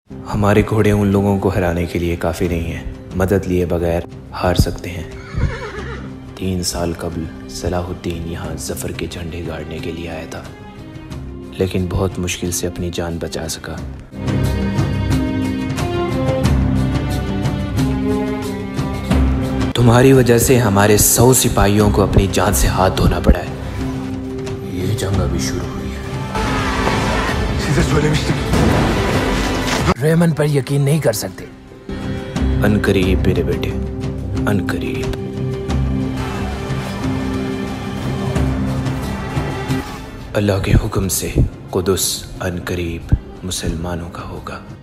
हमारे घोड़े उन लोगों को हराने के लिए काफ़ी नहीं है, मदद लिए बगैर हार सकते हैं। 3 साल कबल सलाहुद्दीन यहाँ ज़फ़र के झंडे गाड़ने के लिए आया था, लेकिन बहुत मुश्किल से अपनी जान बचा सका। तुम्हारी वजह से हमारे 100 सिपाहियों को अपनी जान से हाथ धोना पड़ा है। ये जंग अभी शुरू हुई है। रेमन पर यकीन नहीं कर सकते। अनकरीब मेरे बेटे, अनकरीब। अल्लाह के हुक्म से कुदस अनकरीब मुसलमानों का होगा।